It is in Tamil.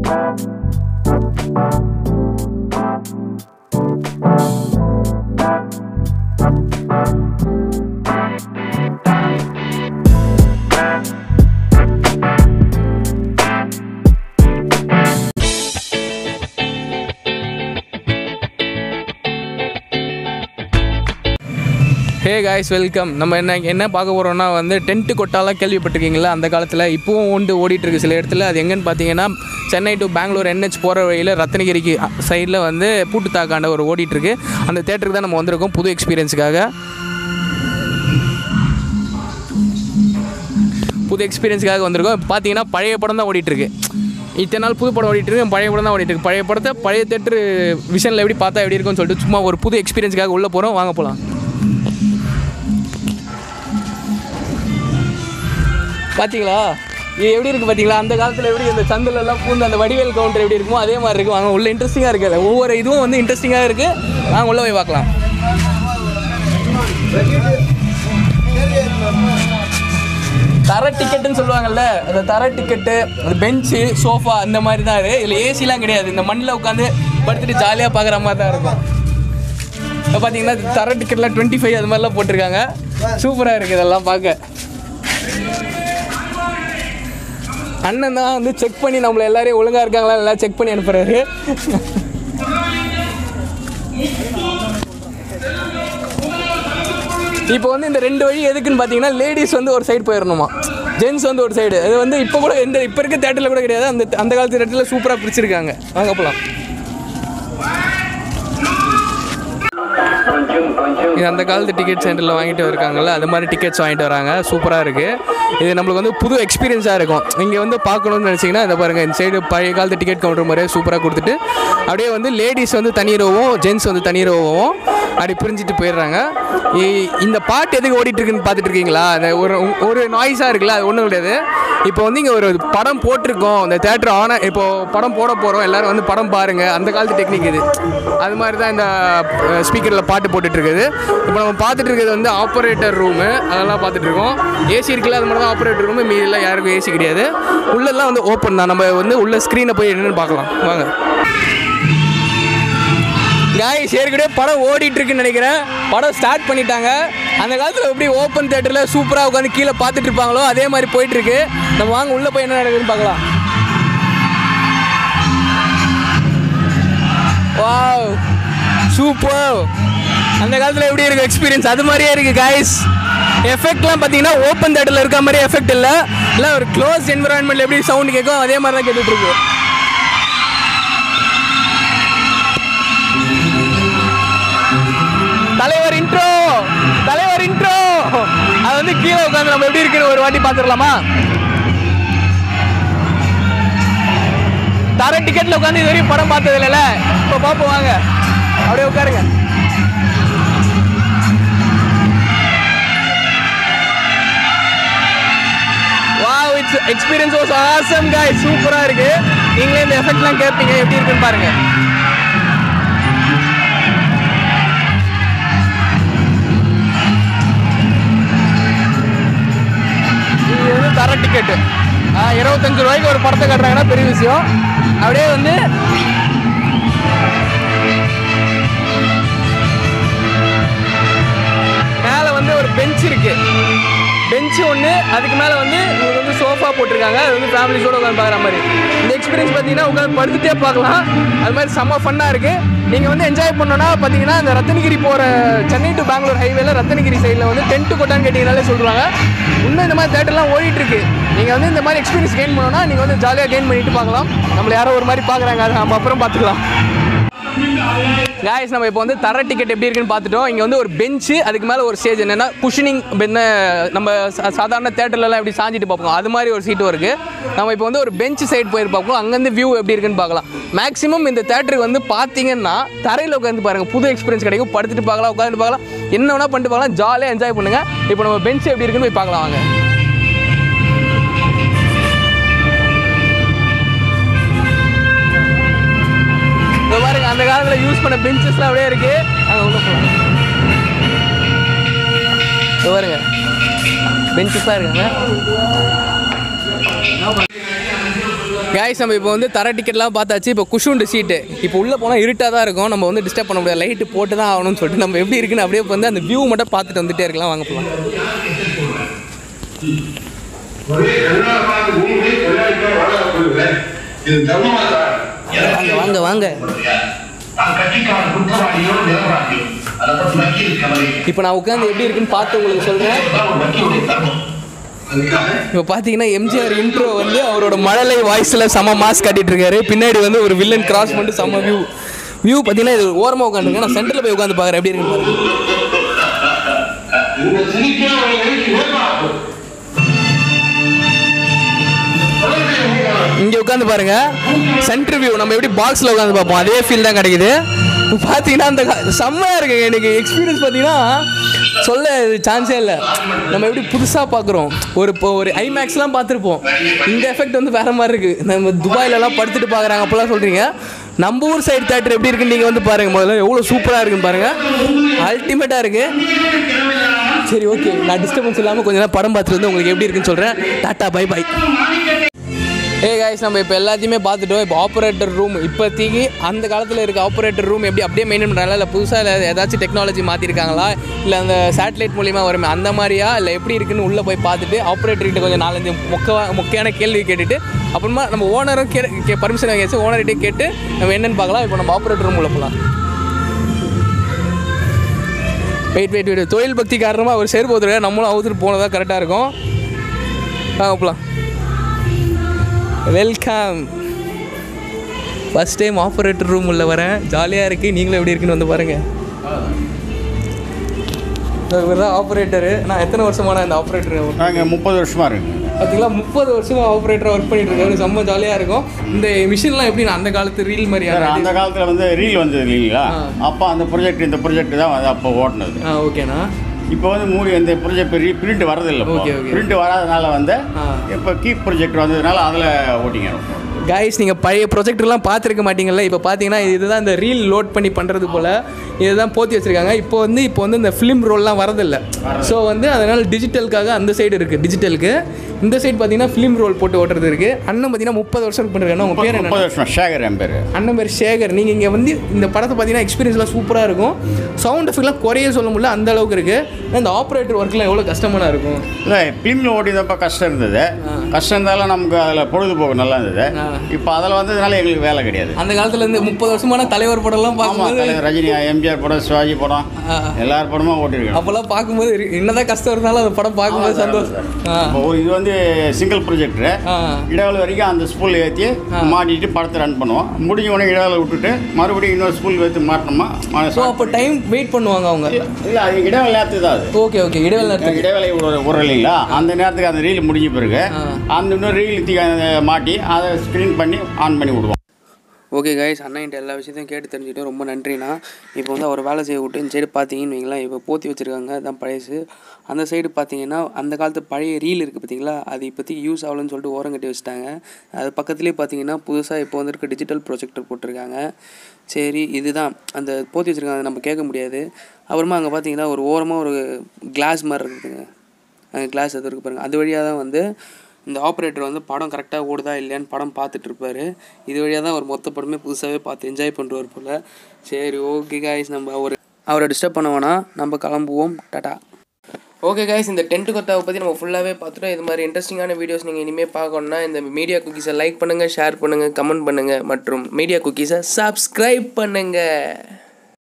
Hey guys welcome. நம்ம என்ன பார்க்க போகிறோம்னா வந்து டென்ட்டு கொட்டாலாம் கேள்விப்பட்டிருக்கீங்களா? அந்த காலத்தில் இப்போவும் ஓடிட்டுருக்கு சில இடத்துல. அது எங்கன்னு பார்த்தீங்கன்னா சென்னை டு பெங்களூர் NH போகிற வழியில் ரத்னகிரிக்கு சைடில் வந்து பூட்டுத்தாக்காண்ட ஒரு ஓடிட்டுருக்கு. அந்த தேட்டருக்கு தான் நம்ம வந்திருக்கோம் புது எக்ஸ்பீரியன்ஸுக்காக. வந்திருக்கோம். இப்போ பார்த்தீங்கன்னா பழைய படம் தான் ஓடிட்டுருக்கு. இத்தனை நாள் புது படம் ஓடிட்டுருக்கு, பழைய படம் தான் ஓடிட்டுருக்கு. பழைய படத்தை பழைய தேட்டரு விஷனில் எப்படி பார்த்தா எப்படி இருக்குன்னு சொல்லிட்டு சும்மா ஒரு புது எக்ஸ்பீரியன்ஸுக்காக உள்ளே போகிறோம். வாங்க போகலாம். பார்த்தீங்களா இது எப்படி இருக்குது? பார்த்தீங்களா அந்த காலத்தில் எப்படி இந்த சந்திலெல்லாம் பூந்து அந்த வடிவேல் கவுண்டர் எப்படி இருக்குமோ அதே மாதிரி இருக்கும். வாங்க உள்ள இன்ட்ரெஸ்டிங்காக இருக்குது. ஒவ்வொரு இதுவும் வந்து இன்ட்ரெஸ்டிங்காக இருக்குது. வாங்க உள்ளே போய் பார்க்கலாம். தர டிக்கெட்டுன்னு சொல்லுவாங்கள்ல, அந்த தர டிக்கெட்டு, அந்த பெஞ்சு, சோஃபா அந்த மாதிரி தான் இருக்குது. இதில் ஏசிலாம் கிடையாது. இந்த மண்ணில் உட்காந்து படுத்துட்டு ஜாலியாக பார்க்குற மாதிரி தான் இருக்கும். இப்போ பார்த்தீங்கன்னா தர டிக்கெட்லாம் 25 அது மாதிரிலாம் போட்டிருக்காங்க. சூப்பராக இருக்குது இதெல்லாம் பார்க்க. அண்ணன் தான் வந்து செக் பண்ணி நம்மளை எல்லாரையும் ஒழுங்காக இருக்காங்களா எல்லாம் செக் பண்ணி அனுப்புகிறாரு. இப்போ வந்து இந்த 2 வழி எதுக்குன்னு பார்த்தீங்கன்னா லேடிஸ் வந்து ஒரு சைடு போயிடணுமா, ஜென்ஸ் வந்து ஒரு சைடு. அது வந்து இப்போ கூட இப்போ இருக்க தேட்டரில் கூட கிடையாது. அந்த காலத்து தேட்டரில் சூப்பராக பிடிச்சிருக்காங்க. வாங்க போகலாம். இது அந்த காலத்து டிக்கெட் சென்டரில் வாங்கிட்டு இருக்காங்கல்ல, அது மாதிரி டிக்கெட்ஸ் வாங்கிட்டு வராங்க. சூப்பராக இருக்குது. இது நம்மளுக்கு வந்து புது எக்ஸ்பீரியன்ஸாக இருக்கும். இங்கே வந்து பார்க்கணுன்னு நினச்சிங்கன்னா இதை பாருங்கள். இந்த சைடு பழைய காலத்து டிக்கெட் கவுண்டர் மாதிரியே சூப்பராக கொடுத்துட்டு அப்படியே வந்து லேடிஸ் வந்து தனி ரோவும் ஜென்ஸ் வந்து தனி ரோவும் அப்படி பிரிஞ்சுட்டு போயிடுறாங்க. இந்த பாட்டு எதுக்கு ஓடிட்டுருக்குன்னு பார்த்துட்டு இருக்கீங்களா? அந்த ஒரு நாய்ஸாக இருக்குல்ல, அது ஒன்றும் கிடையாது. இப்போ வந்து இங்கே ஒரு படம் போட்டிருக்கோம், இந்த தேட்டர் ஆனால் இப்போது படம் போட போகிறோம், எல்லோரும் வந்து படம் பாருங்கள். அந்த காலத்து டெக்னிக் இது. அது மாதிரி தான் இந்த ஸ்பீக்கரில் பாட்டு போட்டுட்ருக்குது. இப்போ நம்ம பார்த்துட்டு இருக்கிறது வந்து ஆப்ரேட்டர் ரூமு, அதெல்லாம் பார்த்துட்ருக்கோம். ஏசி இருக்குல்ல, அது மாதிரி தான் ஆப்ரேட்டர் ரூமு. மீதிலாம் யாருக்கும் ஏசி கிடையாது. உள்ளெல்லாம் வந்து ஓப்பன் தான். நம்ம வந்து உள்ள ஸ்க்ரீனை போய் என்னென்னு பார்க்கலாம் வாங்க. காய்ஸ் ஏற்கனவே படம் ஓடிட்டுருக்குன்னு நினைக்கிறேன். படம் ஸ்டார்ட் பண்ணிட்டாங்க. அந்த காலத்தில் எப்படி ஓப்பன் தேட்டரில் சூப்பராக உட்காந்து கீழே பார்த்துட்டு இருப்பாங்களோ அதே மாதிரி போயிட்டுருக்கு. நம்ம வாங்க உள்ளே போய் என்ன நடக்குதுன்னு பார்க்கலாம். Wow super. அந்த காலத்தில் எப்படி இருக்குது எக்ஸ்பீரியன்ஸ் அது மாதிரியே இருக்குது காய்ஸ். எஃபெக்ட்லாம் பார்த்தீங்கன்னா ஓப்பன் தேட்டரில் இருக்க மாதிரி எஃபெக்ட் இல்லை ஒரு க்ளோஸ் என்விரான்மெண்ட் எப்படி சவுண்டு கேட்கும் அதே மாதிரி தான் கேட்டுட்ருக்கு. தலைவர் இன்ட்ரோ அது வந்து கீழே உட்காந்து நம்ம எப்படி இருக்குன்னு ஒரு வாட்டி பார்த்துடலாமா? தர டிக்கெட்ல உட்காந்து இது வரையும் படம் பார்த்தது இல்லைல்ல, இப்போ பார்ப்போம் வாங்க. அப்படியே உட்காருங்க. Wow it's experience was awesome guys. சூப்பரா இருக்கு. நீங்களே இந்த எஃபெக்ட்லாம் கேட்பீங்க எப்படி இருக்குன்னு பாருங்க. தர டிக்கெட்டு 25 ரூபாய்க்கு ஒரு படத்தை கட்டுறாங்கன்னா பெரிய விஷயம். அப்படியே வந்து மேலே வந்து ஒரு பெஞ்ச் இருக்கு. பெஞ்சு ஒன்று, அதுக்கு மேலே வந்து உங்களுக்கு வந்து சோஃபா போட்டிருக்காங்க. அது வந்து ஃபேமிலிஸோடு உட்காந்து பார்க்குற மாதிரி. இந்த எக்ஸ்பீரியன்ஸ் பார்த்தீங்கன்னா உட்காந்து படுத்துகிட்டே பார்க்கலாம். அது மாதிரி செம்ம ஃபன்னாக இருக்குது. நீங்கள் வந்து என்ஜாய் பண்ணோன்னா பார்த்தீங்கன்னா இந்த ரத்னகிரி போகிற சென்னை டு பெங்களூர் ஹைவேல ரத்னகிரி சைடில் வந்து டென்ட்டு கொட்டான்னு கேட்டிங்கனாலே சொல்கிறாங்க. இன்னும் இந்த மாதிரி தேட்டர்லாம் ஓடிட்டுருக்கு. நீங்கள் வந்து இந்த மாதிரி எக்ஸ்பீரியன்ஸ் கெயின் பண்ணோன்னா நீங்கள் வந்து ஜாலியாக கெயின் பண்ணிட்டு பார்க்கலாம். நம்மளை யாரோ ஒரு மாதிரி பார்க்குறாங்க, அதை நம்ம அப்புறம் பார்த்துக்கலாம். காய்ஸ் நம்ம இப்போ வந்து தர டிக்கெட் எப்படி இருக்குன்னு பார்த்துட்டோம். இங்கே வந்து ஒரு பெஞ்சு, அதுக்கு மேலே ஒரு ஸ்டேஜ். என்னென்னா குஷனிங் பெண்ணை நம்ம சாதாரண தேட்டர்லலாம் எப்படி சாஞ்சிட்டு பார்ப்போம் அது மாதிரி ஒரு சீட்டும் இருக்குது. நம்ம இப்போ வந்து ஒரு பெஞ்சு சைடு போயிட்டு பார்ப்போம். அங்கேருந்து வியூ எப்படி இருக்குன்னு பார்க்கலாம். மேக்ஸிமம் இந்த தேட்டருக்கு வந்து பார்த்தீங்கன்னா தரையில் உட்காந்து பாருங்கள், புது எக்ஸ்பீரியன்ஸ் கிடைக்கும். படுத்துட்டு பார்க்கலாம், உட்காந்துட்டு பார்க்கலாம், என்ன வேணால் பண்ணிட்டு பார்க்கலாம், ஜாலியாக என்ஜாய் பண்ணுங்கள். இப்போ நம்ம பெஞ்சு எப்படி இருக்குன்னு போய் பார்க்கலாம் வாங்க. பாருங்க அந்த காலத்தில் யூஸ் பண்ண பெஞ்சஸ்லாம் அப்படியே இருக்கு. அங்கே உள்ள போகலாம். பாருங்க பெஞ்சஸ்லாம் இருக்காங்க. கைஸ் நம்ம இப்போ வந்து தர டிக்கெட்லாம் பார்த்தாச்சு. இப்போ குஷுண்டு சீட்டு. இப்போ உள்ளே போனால் இருட்டாக தான் இருக்கும். நம்ம வந்து டிஸ்டர்ப் பண்ண முடியாது. லைட்டு போட்டு தான் ஆகணும்னு சொல்லிட்டு நம்ம எப்படி இருக்குன்னு அப்படியே வந்து அந்த வியூ மட்டும் பார்த்துட்டு வந்துட்டே இருக்கலாம். வாங்க போகலாம். வாங்க வாங்க. இப்போ நான் உட்காந்து எப்படி இருக்குன்னு பார்த்து உங்களுக்கு சொல்கிறேன். இப்போ பார்த்தீங்கன்னா எம்ஜிஆர் இன்ட்ரோ வந்து அவரோட மழலை வாய்ஸில் செம மாஸ்க் காட்டிட்டு இருக்காரு. பின்னாடி வந்து ஒரு வில்லன் கிராஸ் பண்ணிட்டு செம வியூ பார்த்தீங்கன்னா இது ஓரமாக உட்காந்துருங்க. நான் சென்டரில் போய் உட்காந்து பார்க்குறேன் எப்படி இருக்குன்னு பாருங்க. இங்கே உட்காந்து பாருங்க. சென்டர் வியூ நம்ம எப்படி பாக்ஸில் உட்காந்து பார்ப்போம் அதே ஃபீல் தான் கிடைக்குது. பார்த்தீங்கன்னா அந்த செம்மையாக இருக்குங்க. எனக்கு எக்ஸ்பீரியன்ஸ் பார்த்தீங்கன்னா சொல்ல சான்ஸே இல்லை. நம்ம எப்படி புதுசாக பார்க்குறோம். ஒரு ஐமேக்ஸ்லாம் பார்த்துருப்போம். இந்த எஃபெக்ட் வந்து வேறு மாதிரி இருக்குது. நம்ம துபாயிலலாம் படுத்துட்டு பார்க்குறாங்க அப்போல்லாம் சொல்கிறீங்க. நம்ம ஊர் சைடு தேட்டர் எப்படி இருக்குன்னு நீங்கள் வந்து பாருங்கள். முதல்ல எவ்வளோ சூப்பராக இருக்குன்னு பாருங்கள். அல்டிமேட்டாக இருக்குது. சரி ஓகே, நான் டிஸ்டர்பன்ஸ் இல்லாமல் கொஞ்சம் நேரம் படம் பார்த்துட்டு வந்து உங்களுக்கு எப்படி இருக்குன்னு சொல்கிறேன். Tata bye by. கைஸ் நம்ம இப்போ எல்லாத்தையுமே பார்த்துட்டோம். இப்போ ஆப்ரேட்டர் ரூம் இப்போதைக்கு அந்த காலத்தில் இருக்க ஆப்ரேட்டர் ரூம் எப்படி அப்படியே மெயின்டைன் பண்ணுறாங்களா, இல்லை புதுசாக ஏதாச்சும் டெக்னாலஜி மாற்றிருக்காங்களா, இல்லை அந்த சேட்டலைட் மூலிமா வருமே அந்த மாதிரியா, இல்லை எப்படி இருக்குன்னு உள்ளே போய் பார்த்துட்டு ஆப்ரேட்டர்கிட்ட கொஞ்சம் 4-5 முக்கியமான கேள்வி கேட்டுட்டு அப்புறமா நம்ம ஓனரும் பர்மிஷன் வாங்கியாச்சு. ஓனர்கிட்டே கேட்டு நம்ம என்னென்னு பார்க்கலாம். இப்போ நம்ம ஆப்ரேட்டர் ரூம் உள்ள போகலாம். வெயிட் தொழில் பக்தி காரணமாக அவர் சேர்ப்பு ஒருத்தர் நம்மளும் அவுத்துட்டு போனதாக கரெக்டாக இருக்கும். போகலாம். Welcome. First time operator room உள்ள வரேன். ஜாலியாக இருக்குது. நீங்களும் எப்படி இருக்குன்னு வந்து பாருங்கள். இவர் தான் ஆப்ரேட்டரு. நான் எத்தனை வருஷமான இந்த ஆப்ரேட்டர்? நாங்கள் 30 வருஷமாக இருக்குங்க. பார்த்தீங்களா 30 வருஷமாக ஆப்ரேட்டராக ஒர்க் பண்ணிட்டு இருக்காரு. செம்ம ஜாலியாக இருக்கும். இந்த மிஷின்லாம் எப்படி அந்த காலத்து ரீல் மாதிரி? அந்த காலத்தில் வந்து ரீல் வந்தது இல்லைங்களா, அப்போ அந்த இந்த ப்ரொஜெக்ட் தான் வந்து அப்போ ஓட்டினது. ஓகேண்ணா. இப்போ வந்து இந்த ப்ரொஜெக்ட் பிரிண்ட் வரதில்லை. பிரிண்ட் வராதனால வந்து இப்போ கீப் ப்ரொஜெக்ட் வந்ததுனால அதில் ஓட்டிங்க. கைஸ் நீங்கள் பழைய ப்ரொஜெக்டர்லாம் பார்த்துருக்க மாட்டீங்கல்ல. இப்போ பார்த்தீங்கன்னா இதுதான் இந்த ரீல் லோட் பண்ணி பண்ணுறது போல் இதுதான் போற்றி வச்சுருக்காங்க. இப்போ வந்து இந்த ஃபிலிம் ரோல்லாம் வரதில்லை. ஸோ வந்து அதனால் டிஜிட்டலுக்காக அந்த சைடு இருக்குது. டிஜிட்டலுக்கு இந்த சைடு பார்த்தீங்கன்னா ஃபிலிம் ரோல் போட்டு ஓட்டுறது இருக்குது. அண்ணன் பார்த்தீங்கன்னா 30 வருஷம் பண்ணிருக்காங்க. உங்கள் பேர் என்ன? 30 வருஷம். சேகர் என் பேர். அண்ணன் பேர் சேகர். நீங்கள் இங்கே வந்து இந்த படத்தை பார்த்தீங்கன்னா எக்ஸ்பீரியன்ஸ்லாம் சூப்பராக இருக்கும். சவுண்ட் எஃபெக்ட்லாம் குறைய சொல்ல முடியல, அந்த அளவுக்கு இருக்குது. இந்த ஆப்ரேட்டர் ஒர்க்லாம் எவ்வளோ கஷ்டமான இருக்கும். இல்லை ஃபிலிமில் ஓட்டினப்போ கஷ்டம் இருந்தது. கஷ்டம் இருந்தாலும் நமக்கு அதில் பொழுதுபோக்கு நல்லா இருந்தது. இப்போ அதில் வந்ததுனால எங்களுக்கு வேலை கிடையாது. அந்த காலத்தில் இருந்து 30 வருஷமான தலைவர் படம்லாம் பார்க்கும்போது ரஜினி, எம்ஜிஆர் படம், சிவாஜி படம், எல்லார் படமும் ஓட்டிருக்கோம். அப்போல்லாம் பார்க்கும்போது என்னதான் கஷ்டம் இருந்தாலும் அந்த படம் பார்க்கும்போது சந்தோஷம். இது வந்து சிங்கிள் ப்ரொஜெக்டர். இடைவெளி வரைக்கும் அந்த ஸ்பூல் ஏற்றி மாட்டிட்டு படத்தை ரன் பண்ணுவோம். முடிஞ்ச உடனே இடைவெளி விட்டுட்டு மறுபடியும் இன்னொரு ஸ்பூல் ஏற்றி மாட்டோமா. அப்போ டைம் வெயிட் பண்ணுவாங்க அவங்க? இல்லை, அது இடைவெளி நேரத்துக்கு தான். ஓகே இடைவெளி ஒரு இல்லைங்களா, அந்த நேரத்துக்கு அந்த ரீல் முடிஞ்ச பிறகு அந்த இன்னொரு ரீல் மாட்டி அதை ஸ்க்ரீன் பண்ணி ஆன் பண்ணி விடுவோம். ஓகே கைஸ், அண்ணன்ட்ட எல்லா விஷயத்தையும் கேட்டு தெரிஞ்சுட்டு ரொம்ப நன்றிண்ணா. இப்போ வந்து அவர் வேலை செய்ய விட்டு இந்த சைடு பார்த்தீங்கன்னு வைங்களேன், இப்போ போற்றி வச்சுருக்காங்க. அதுதான் பழையசு. அந்த சைடு பார்த்தீங்கன்னா அந்த காலத்து பழைய ரீல் இருக்குது பார்த்தீங்களா, அது இப்போதைக்கு யூஸ் ஆகலன்னு சொல்லிட்டு ஓரம் கட்டி வச்சுட்டாங்க. அது பக்கத்துலேயே பார்த்தீங்கன்னா புதுசாக இப்போ வந்துருக்க டிஜிட்டல் ப்ரொஜெக்டர் போட்டிருக்காங்க. சரி, இதுதான் அந்த போற்றி வச்சுருக்காங்க, அதை நம்ம கேட்க முடியாது. அப்புறமா அங்கே பார்த்தீங்கன்னா ஒரு ஓரமாக ஒரு கிளாஸ் மாதிரி இருக்குதுங்க. அங்கே கிளாஸ் எது இருக்குது பாருங்கள். அது வழியாக தான் வந்து இந்த ஆப்ரேட்டர் வந்து படம் கரெக்டாக ஓடுதா இல்லையான்னு படம் பார்த்துட்ருப்பார். இது வழியாக தான் அவர் மொத்த படமே புதுசாகவே பார்த்து என்ஜாய் பண்ணுவார் போல். சரி ஓகே கைஸ், நம்ம அவரை டிஸ்டர்ப் பண்ண வேணாம், நம்ம கிளம்புவோம். டாட்டா. ஓகே கைஸ், இந்த டென்ட் கொத்தாவை பற்றி நம்ம ஃபுல்லாகவே பார்த்துட்டோம். இது மாதிரி இன்ட்ரெஸ்டிங்கான வீடியோஸ் நீங்கள் இனிமேல் பார்க்கணுன்னா இந்த மீடியா குக்கீஸை லைக் பண்ணுங்கள், ஷேர் பண்ணுங்கள், கமெண்ட் பண்ணுங்கள் மற்றும் மீடியா குக்கீஸை சப்ஸ்கிரைப் பண்ணுங்கள்.